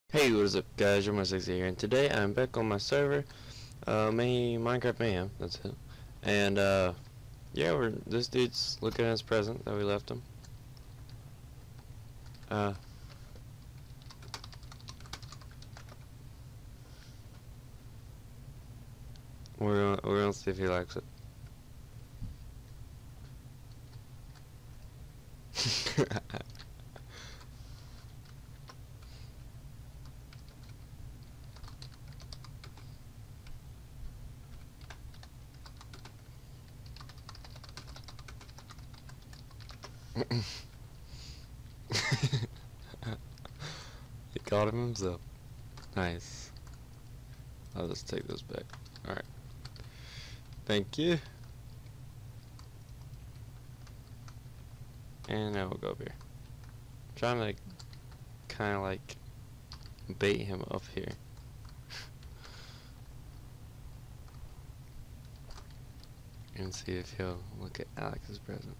Hey, what is up guys, you're my6 here, and today I'm back on my server, Minecraft Mayhem, that's it. And yeah, this dude's looking at his present that we left him. We're gonna see if he likes it. He caught him himself. Nice. I'll just take this back. Alright. Thank you. And now we'll go over here. Trying to kinda like bait him up here. And see if he'll look at Alex's present.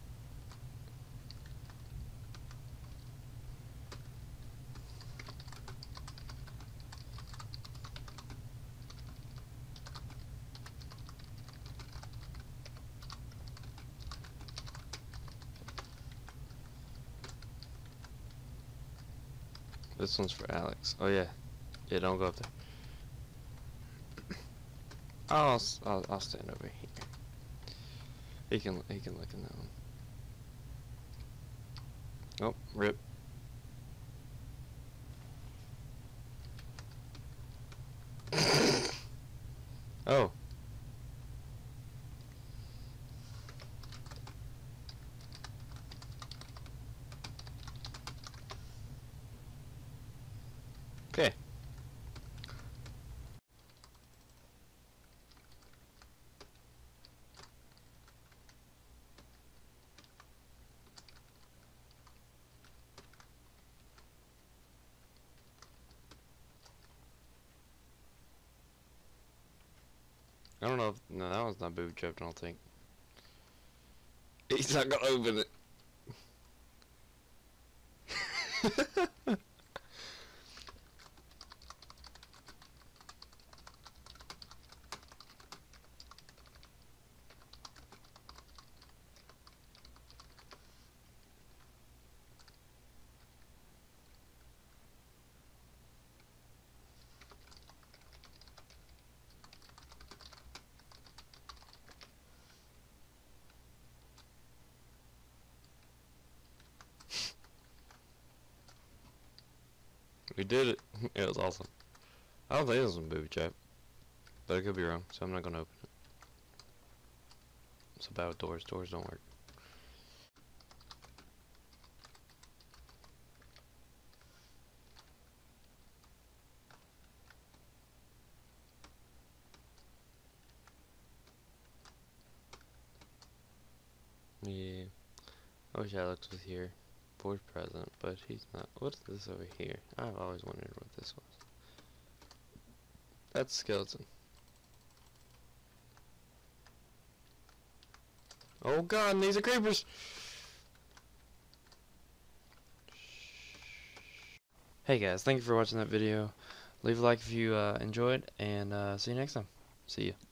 This one's for Alex. Oh yeah. Yeah, don't go up there. I'll stand over here. He can look in that one. Oh, rip. Oh. Okay. I don't know if, no, that one's not booby trapped, I don't think. He's not gonna open it. We did it. It was awesome. I don't think it was a booby trap, but I could be wrong, so I'm not gonna open it. It's about doors. Doors don't work. Yeah. I wish Alex was here for present, but he's not. What's this over here? I've always wondered what this was. That's skeleton. Oh god, these are creepers! Hey guys, thank you for watching that video. Leave a like if you enjoyed, and see you next time. See ya.